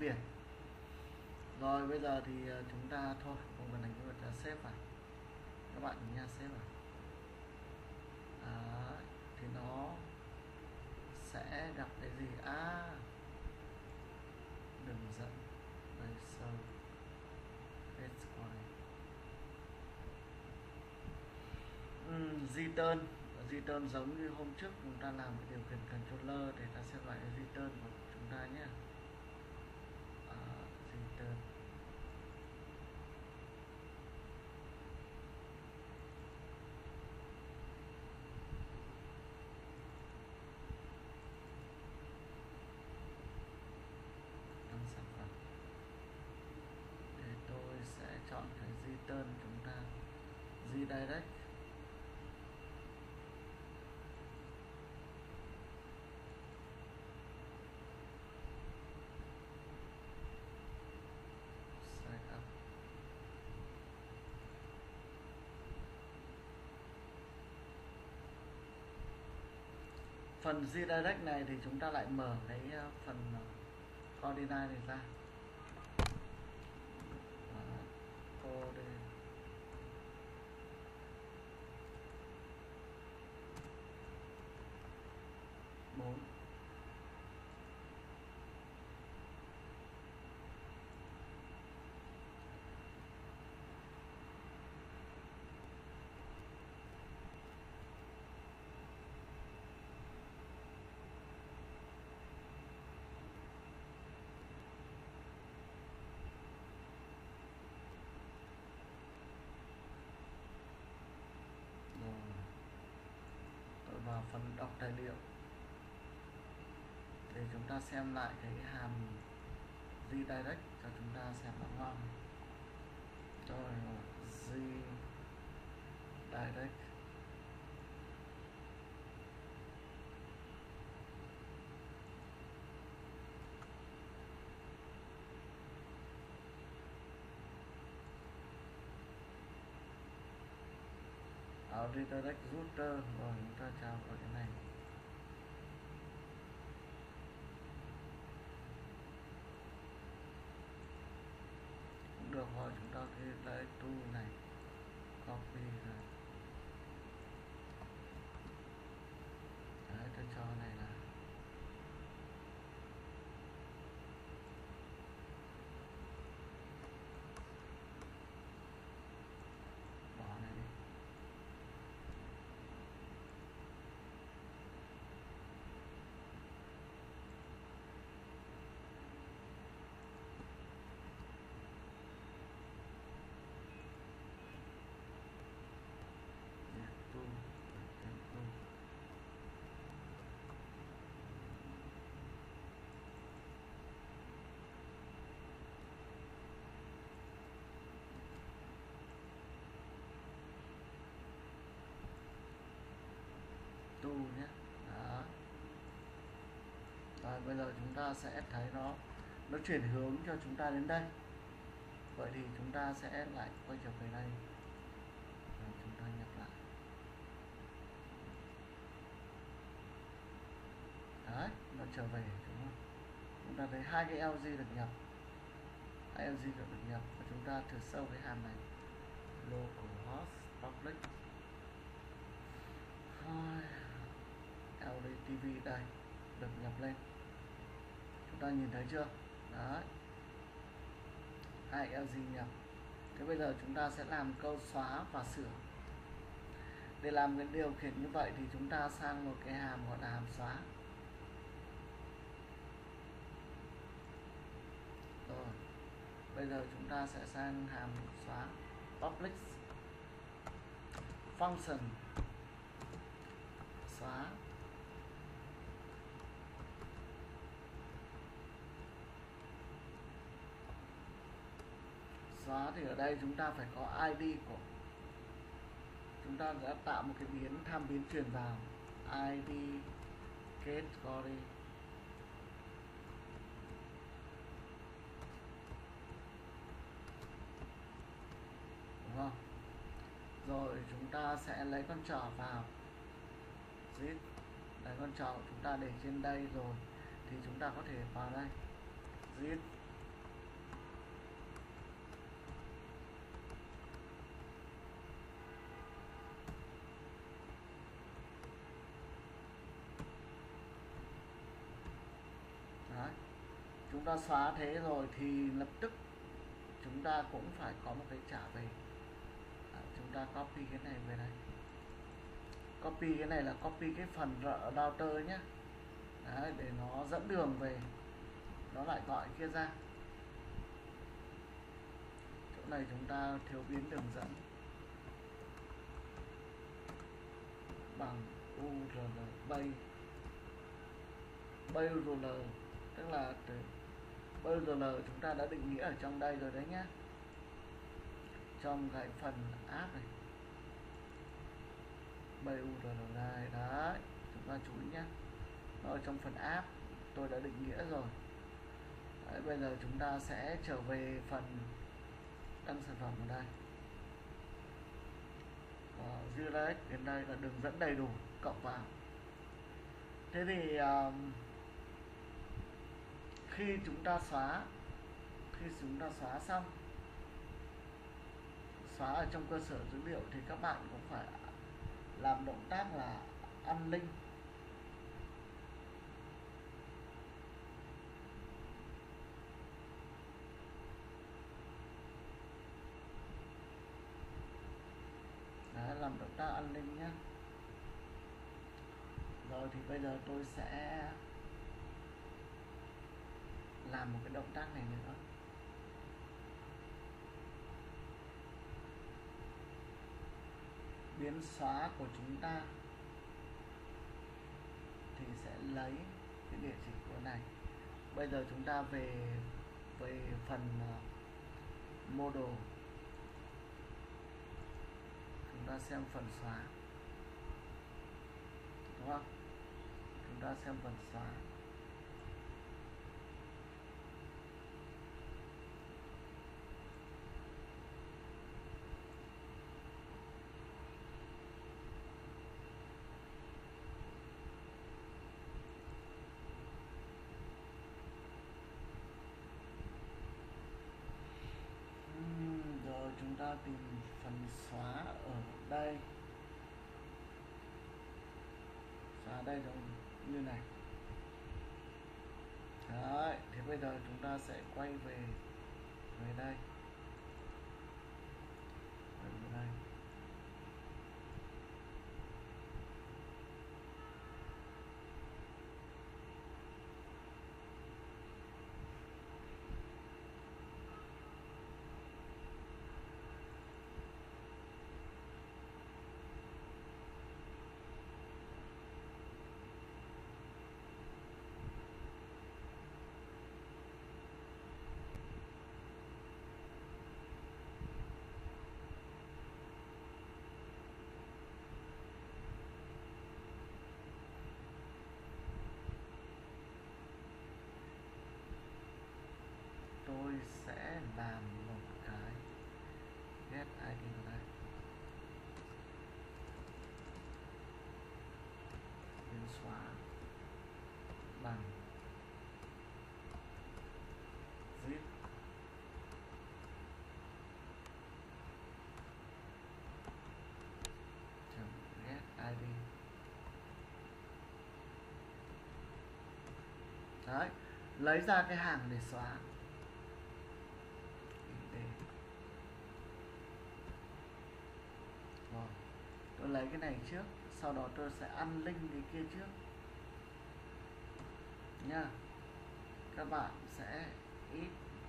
Việt. Rồi bây giờ thì chúng ta thôi không cần đánh cái vật là save vào, các bạn nhìn nha, save vào. Đấy, thì nó sẽ gặp cái gì? Đường dẫn đây, sâu return giống như hôm trước chúng ta làm cái điều khiển controller để ta xem lại cái return của chúng ta nhé. Return đăng sản phẩm, để tôi sẽ chọn cái return chúng ta redirect. Phần redirect này thì chúng ta lại mở cái phần coordinate này ra. Code 4. Tôi vào phần đọc tài liệu để chúng ta xem lại cái hàm redirect cho chúng ta xem nó ngon. Rồi redirect redirect router. Rồi chúng ta chào vào cái này. Cũng được rồi, chúng ta cái lấy tool này copy rồi. Đấy, tôi cho này là bỏ này đi. Tu nhé. Đó. Rồi bây giờ chúng ta sẽ thấy nó chuyển hướng cho chúng ta đến đây. Vậy thì chúng ta sẽ lại quay trở về đây và chúng ta nhập lại. Đấy, nó trở về đúng không? Chúng ta thấy hai cái LG được nhập, hai LG được nhập, và chúng ta thử sâu cái hàm này localhost public LD TV đây được nhập lên. Chúng ta nhìn thấy chưa? Đấy, hai LG nhập. Thế bây giờ chúng ta sẽ làm câu xóa và sửa. Để làm cái điều khiển như vậy thì chúng ta sang một cái hàm gọi là hàm xóa. Rồi, bây giờ chúng ta sẽ sang hàm xóa public function xóa. Xóa thì ở đây chúng ta phải có ID của, chúng ta đã tạo một cái biến tham biến truyền vào ID category. Đúng không? Rồi chúng ta sẽ lấy con trỏ vào zip, lấy con trỏ của chúng ta để trên đây rồi thì chúng ta có thể vào đây zip chúng ta xóa thế rồi thì lập tức chúng ta cũng phải có một cái trả về. Chúng ta copy cái này về đây, copy cái này là copy cái phần router nhé. Đấy, để nó dẫn đường về, nó lại gọi kia ra. Chỗ này chúng ta thiếu biến đường dẫn bằng URL base URL, tức là base URL chúng ta đã định nghĩa ở trong đây rồi đấy nhé, trong cái phần app này. Base URL này đấy, chúng ta chú ý nhé, nó ở trong phần app tôi đã định nghĩa rồi. Đấy, bây giờ chúng ta sẽ trở về phần đăng sản phẩm ở đây. Direct đến đây là đường dẫn đầy đủ, cộng vào. Thế thì khi chúng ta xóa xong, xóa ở trong cơ sở dữ liệu thì các bạn cũng phải làm động tác là unlink. Đấy, làm động tác unlink nhé. Rồi thì bây giờ tôi sẽ làm một cái động tác này nữa. Biến xóa của chúng ta thì sẽ lấy cái địa chỉ của này. Bây giờ chúng ta về phần model, chúng ta xem phần xóa, đúng không? Chúng ta xem phần xóa. Rồi chúng ta tìm phần xóa ở đây, xóa đây rồi, như này. Đấy, thì bây giờ chúng ta sẽ quay về đây. Về đây. Tôi sẽ làm một cái get ID vào đây, biến xóa bằng zip get ID. Đấy, lấy ra cái hàng để xóa. Rồi, tôi lấy cái này trước, sau đó tôi sẽ unlink cái kia trước nha. Các bạn sẽ ít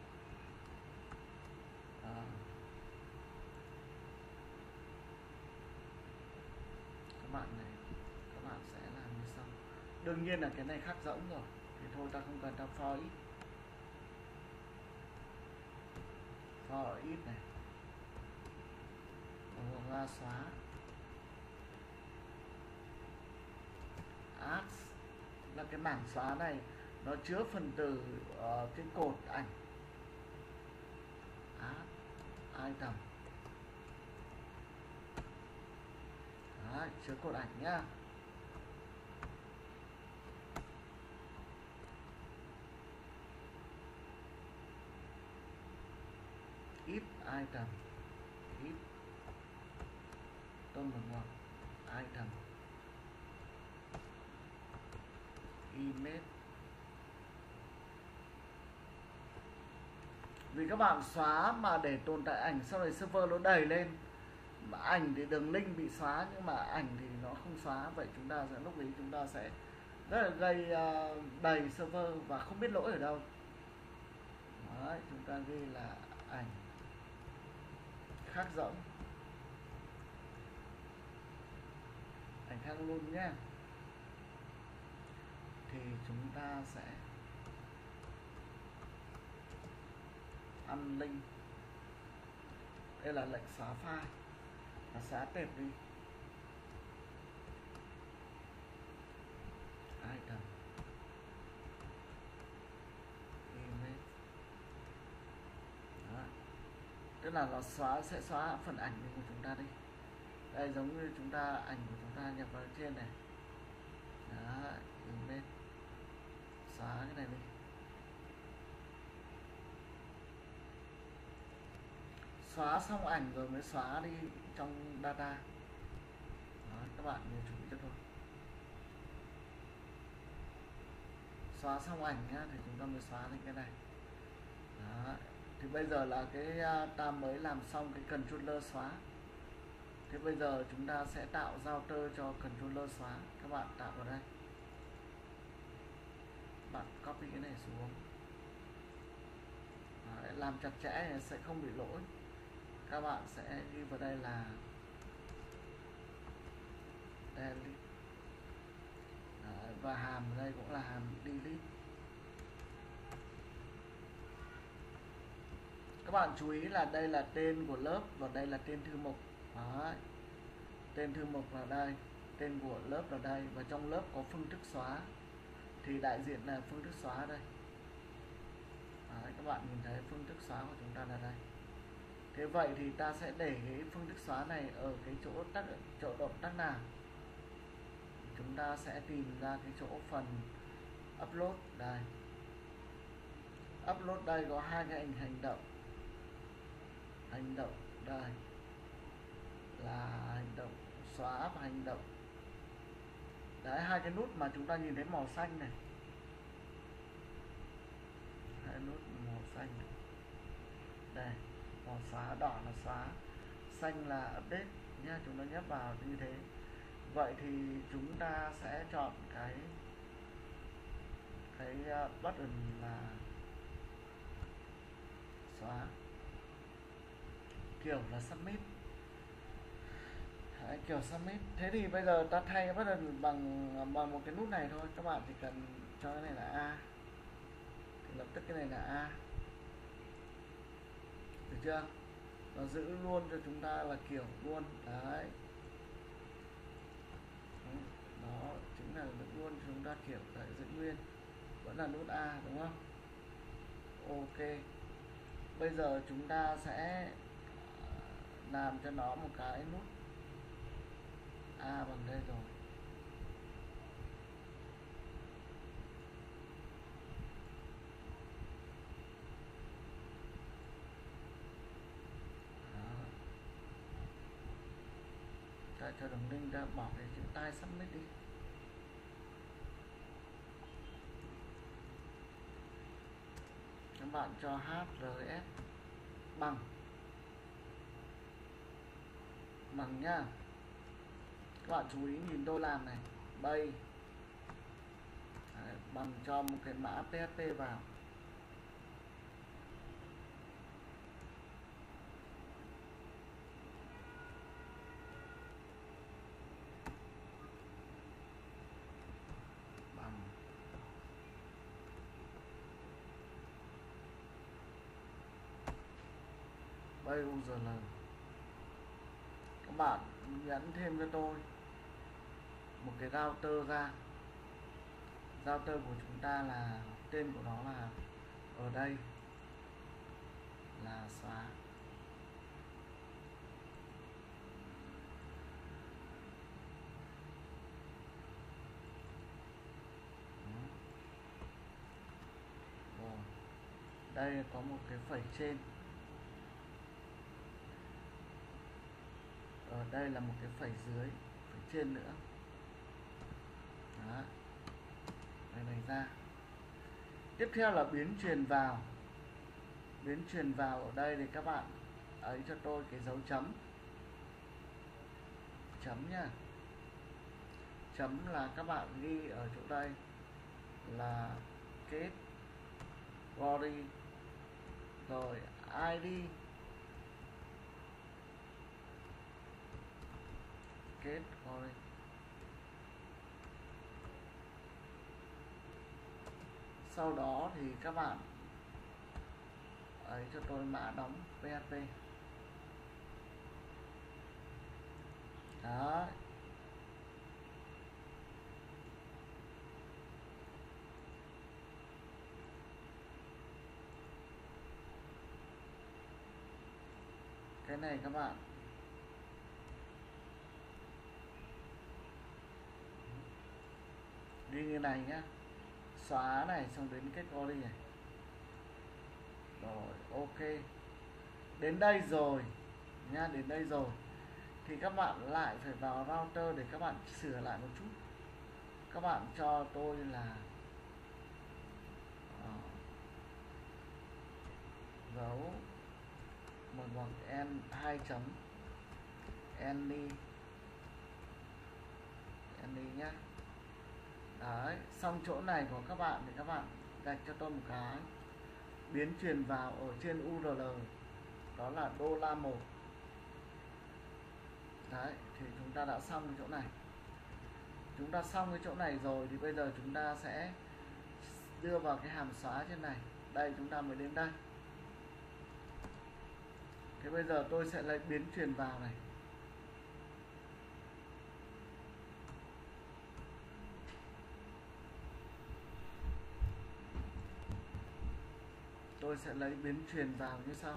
các bạn sẽ làm như sau. Đương nhiên là cái này khắc rỗng rồi thì thôi ta không cần ta for ít. For ít này, ra xóa add là cái mảng xóa này nó chứa phần từ cái cột ảnh add item. Đấy, chứa cột ảnh nhá. If item, if tôm bằng ngoặc item image vì các bạn xóa mà để tồn tại ảnh, sau này server nó đầy lên mà ảnh thì đường link bị xóa nhưng mà ảnh thì nó không xóa, vậy chúng ta sẽ lúc ấy chúng ta sẽ rất là gây đầy server và không biết lỗi ở đâu. Đấy, chúng ta ghi là ảnh khác rỗng, ảnh khác luôn nhé, thì chúng ta sẽ unlink. Đây là lệnh xóa file và xóa tệp đi. Item image. Đó. Tức là nó sẽ xóa phần ảnh của chúng ta đi. Đây giống như chúng ta ảnh của chúng ta nhập vào trên này. Đó, image. Xóa cái này đi. Xóa xong ảnh rồi mới xóa đi trong data. Đó, các bạn nhớ chú ý cho tôi. Xóa xong ảnh nhá thì chúng ta mới xóa lên cái này. Đó. Thì bây giờ là cái ta mới làm xong cái controller xóa. Thế bây giờ chúng ta sẽ tạo router cho controller xóa. Các bạn tạo vào đây. Bạn copy cái này xuống. Đấy, làm chặt chẽ sẽ không bị lỗi. Các bạn sẽ ghi vào đây là delete. Đấy, và hàm ở đây cũng là hàm delete. Các bạn chú ý là đây là tên của lớp và đây là tên thư mục. Đấy. Tên thư mục là đây, tên của lớp là đây, và trong lớp có phương thức xóa thì đại diện là phương thức xóa đây. Đấy, các bạn nhìn thấy phương thức xóa của chúng ta là đây. Thế vậy thì ta sẽ để cái phương thức xóa này ở cái chỗ động tác nào? Chúng ta sẽ tìm ra cái chỗ phần upload đây. Upload đây có hai cái hành động. Hành động đây là hành động xóa và hành động. Đấy, hai cái nút mà chúng ta nhìn thấy màu xanh này. Hai nút màu xanh này. Đây, màu xóa đỏ là xóa, xanh là update nhá, chúng ta nhấp vào như thế. Vậy thì chúng ta sẽ chọn cái button là xóa, kiểu là submit. Đấy, kiểu submit. Thế thì bây giờ ta thay cái button bằng một cái nút này thôi. Các bạn chỉ cần cho cái này là A thì lập tức cái này là A, được chưa? Nó giữ luôn cho chúng ta là kiểu luôn. Đấy, đó chính là giữ luôn cho chúng ta kiểu. Đấy, giữ nguyên vẫn là nút A, đúng không? Ok, bây giờ chúng ta sẽ làm cho nó một cái nút A bằng đây rồi. Ta cho đồng link ra, bỏ cái chữ tai submit đi. Các bạn cho href bằng nhá. Các bạn chú ý nhìn tôi làm này, bay. Đấy, bằng cho một cái mã PHP vào. Bằng bay URL. Các bạn nhấn thêm cho tôi một cái router ra. Router của chúng ta là tên của nó là ở đây là xóa. Rồi. Đây có một cái phẩy trên. Ở đây là một cái phẩy dưới, phẩy trên nữa. Đó. Đây này ra. Tiếp theo là biến truyền vào. Biến truyền vào ở đây thì các bạn ấy cho tôi cái dấu chấm. Chấm nha. Chấm là các bạn ghi ở chỗ đây là kết body rồi ID kết body. Sau đó thì các bạn ấy cho tôi mã đóng PHP. Đó. Cái này các bạn đi như này nhá. Xóa này xong đến kết body này. Rồi ok. Đến đây rồi nha, đến đây rồi thì các bạn lại phải vào router để các bạn sửa lại một chút. Các bạn cho tôi là dấu một bằng n 2 chấm any nhá. Đấy, xong chỗ này của các bạn thì các bạn gạch cho tôi một cái biến truyền vào ở trên URL đó là $1. Đấy, thì chúng ta đã xong cái chỗ này. Chúng ta xong cái chỗ này rồi thì bây giờ chúng ta sẽ đưa vào cái hàm xóa trên này. Đây, chúng ta mới đến đây. Thế bây giờ tôi sẽ lấy biến truyền vào này. Tôi sẽ lấy biến truyền vào như sau.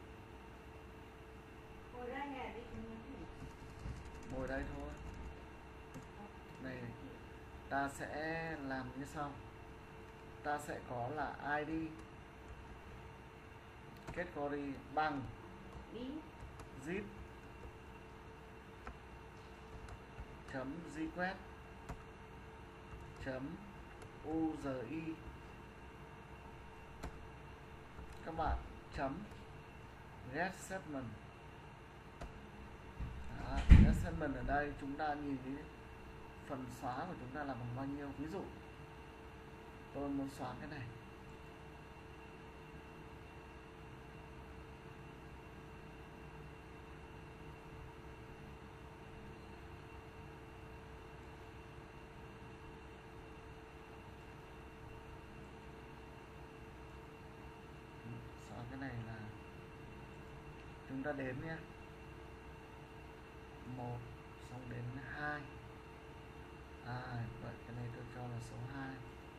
Ngồi đây thôi. Này, ta sẽ làm như sau. Ta sẽ có là ID category bằng zip chấm request chấm uzi. Các bạn chấm get statement. Get statement ở đây chúng ta nhìn thấy phần xóa của chúng ta là bằng bao nhiêu. Ví dụ tôi muốn xóa cái này, xóa cái này là chúng ta đếm nhé, 1 xong đến 2. Vậy cái này tôi cho là số 2.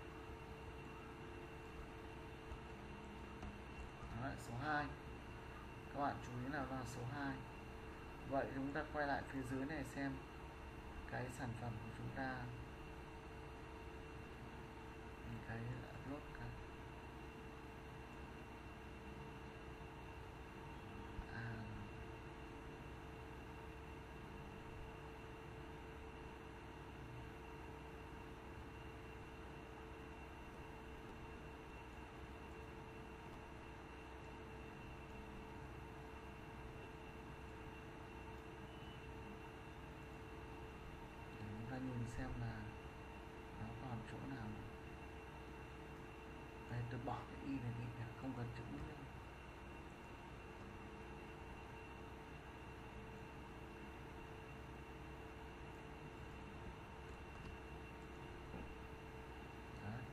Đấy, số 2. Các bạn chú ý là số 2. Vậy chúng ta quay lại phía dưới này xem cái sản phẩm của chúng ta. Cái upload cái nhìn xem là nó còn chỗ nào. Đây, tôi bỏ cái y này đi, không cần chữ nữa. Đấy.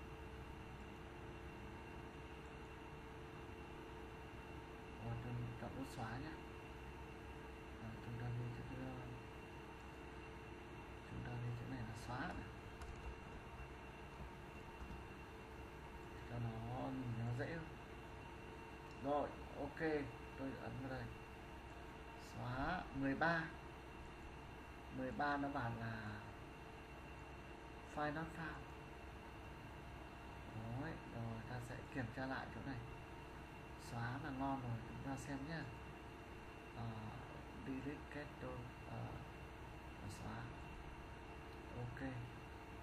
Rồi tôi chọn nút xóa nhé. Chúng ta ghi chữ này là xóa này. Cho nó nhìn nó dễ hơn. Rồi ok, tôi ấn vào đây xóa 13 nó bảo là file not found. Rồi ta sẽ kiểm tra lại chỗ này, xóa là ngon rồi. Chúng ta xem nhé. Delete get xóa. Ok,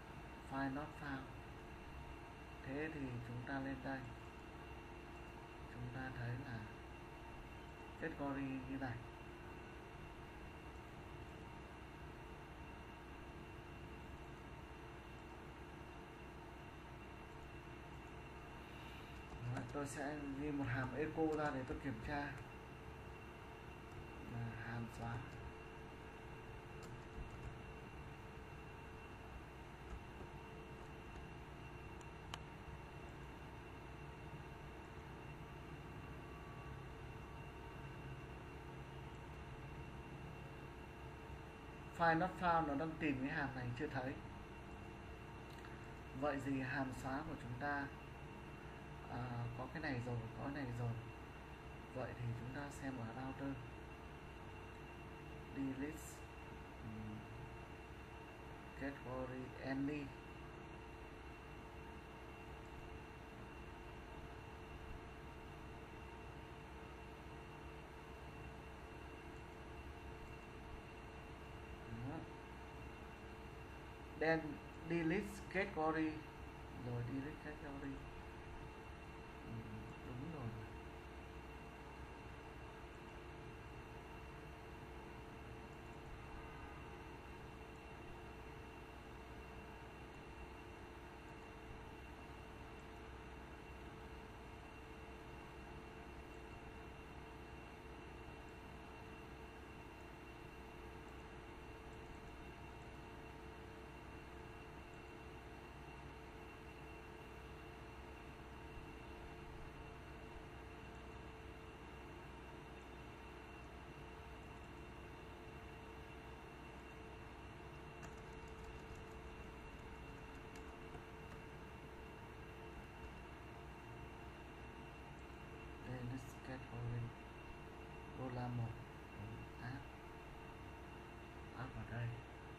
file not found. Thế thì chúng ta lên đây, chúng ta thấy là category như này. Tôi sẽ ghi một hàm echo ra để tôi kiểm tra. Hàm xóa. File not found, nó đang tìm cái hàm này chưa thấy. Vậy thì hàm xóa của chúng ta có cái này rồi, có cái này rồi. Vậy thì chúng ta xem ở router delete category any. Then delete category, rồi delete category. Đúng rồi. Category $1 áp vào đây.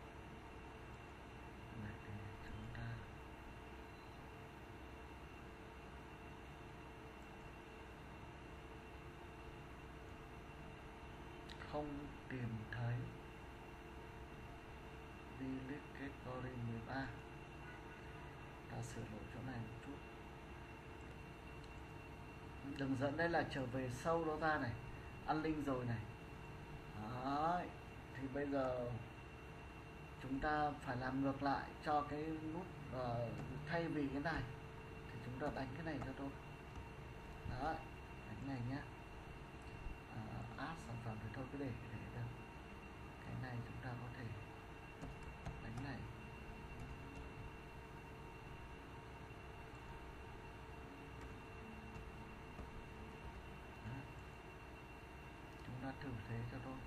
Này thì chúng ta không tìm thấy delete category 13. Ta sửa đổi chỗ này một chút. Đường dẫn đây là trở về sâu đó ra này, ăn link rồi này. Đấy. Thì bây giờ chúng ta phải làm ngược lại cho cái nút thay vì cái này thì chúng ta đánh cái này cho tôi. Đấy, đánh này nhá. Add sản phẩm thì thôi cứ để đâu. Cái này chúng ta có thể đánh này. Đấy. Chúng ta thử thế cho tôi.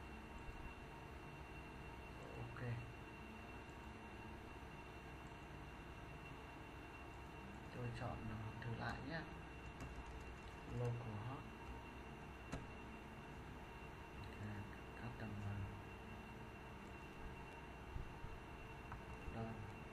Ok. Tôi chọn thử lại nhé. Local hot. Custom done.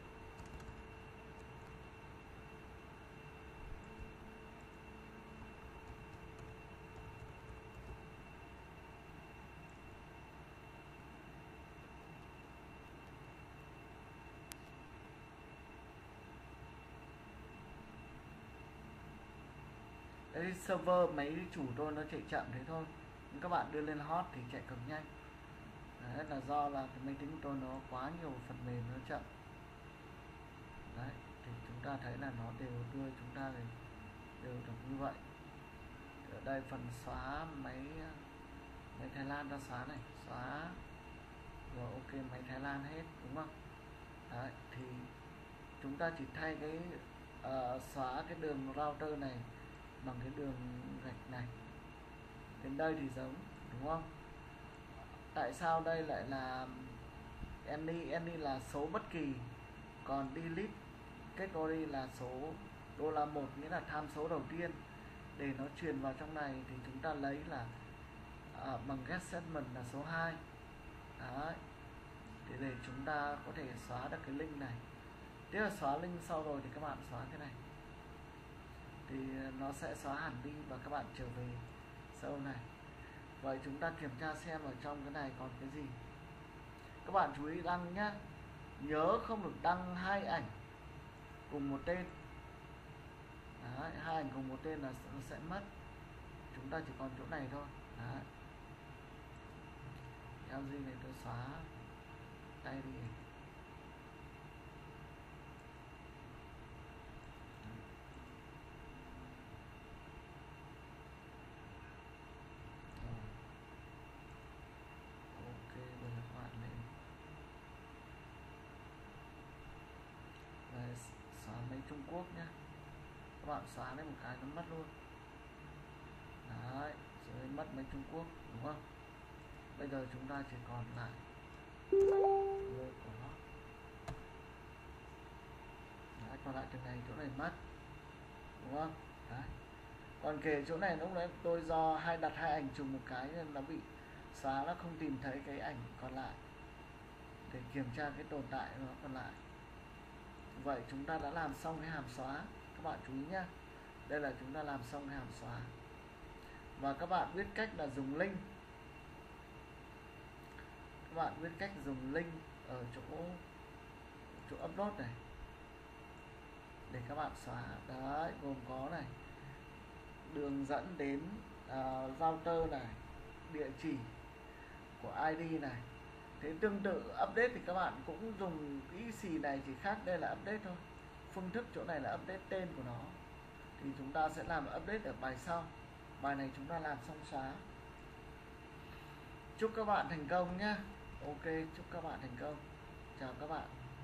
Đấy, server máy chủ tôi nó chạy chậm thế thôi, nhưng các bạn đưa lên hot thì chạy cực nhanh. Đấy là do là cái máy tính của tôi nó quá nhiều phần mềm nó chậm. Đấy thì chúng ta thấy là nó đều đưa chúng ta đều được như vậy. Ở đây phần xóa máy Thái Lan ta xóa này, xóa rồi, ok, máy Thái Lan hết đúng không? Đấy thì chúng ta chỉ thay cái xóa cái đường router này bằng cái đường gạch này. Đến đây thì giống đúng không? Tại sao đây lại là any là số bất kỳ, còn delete category là số $1, nghĩa là tham số đầu tiên. Để nó truyền vào trong này thì chúng ta lấy là bằng get segment là số 2. Đấy. Để chúng ta có thể xóa được cái link này. Nếu là xóa link sau rồi thì các bạn xóa cái này thì nó sẽ xóa hẳn đi và các bạn trở về sâu này. Vậy chúng ta kiểm tra xem ở trong cái này còn cái gì. Các bạn chú ý đăng nhé, nhớ không được đăng 2 ảnh cùng một tên. Đấy, 2 ảnh cùng một tên là nó sẽ mất. chúng ta chỉ còn chỗ này thôi. Đấy. LG này tôi xóa tay đi. Ok, bây giờ các bạn lên đây, xóa mấy Trung Quốc nhé. Các bạn xóa lên một cái nó mất luôn. Đấy, rồi mất mấy Trung Quốc đúng không? Bây giờ chúng ta chỉ còn lại lôi của nó. Đấy, còn lại từ này chỗ này mất đúng không? Đấy. Còn kể chỗ này lúc đấy tôi do đặt hai ảnh trùng một cái nên nó bị xóa, nó không tìm thấy cái ảnh còn lại để kiểm tra cái tồn tại nó còn lại. Vậy chúng ta đã làm xong cái hàm xóa. Các bạn chú ý nhé, đây là chúng ta làm xong cái hàm xóa. Và các bạn biết cách là dùng link. Các bạn biết cách dùng link ở chỗ upload này để các bạn xóa. Đấy, gồm có này, đường dẫn đến router này, địa chỉ của ID này. Thế tương tự update thì các bạn cũng dùng cái này, chỉ khác đây là update thôi. Phương thức chỗ này là update tên của nó. Thì chúng ta sẽ làm update ở bài sau. Bài này chúng ta làm xong xóa. Chúc các bạn thành công nhé. Ok, chúc các bạn thành công. Chào các bạn.